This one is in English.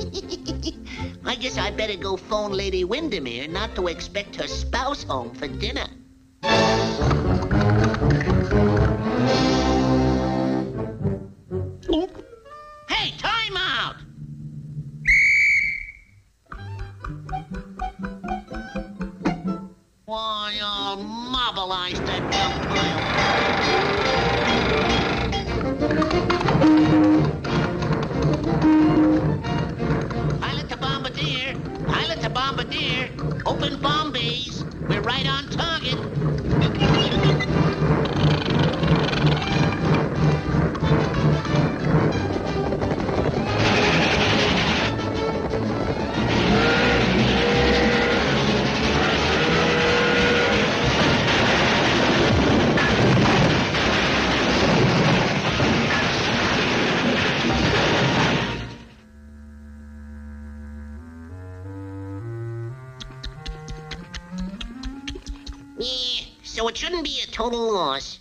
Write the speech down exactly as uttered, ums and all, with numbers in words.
I guess I better go phone Lady Windermere not to expect her spouse home for dinner. Hey, time out! Why, I'll mobilize that dump pile. Pilot to Bombardier, pilot to Bombardier, open bomb bays. We're right on target. Yeah, so it shouldn't be a total loss.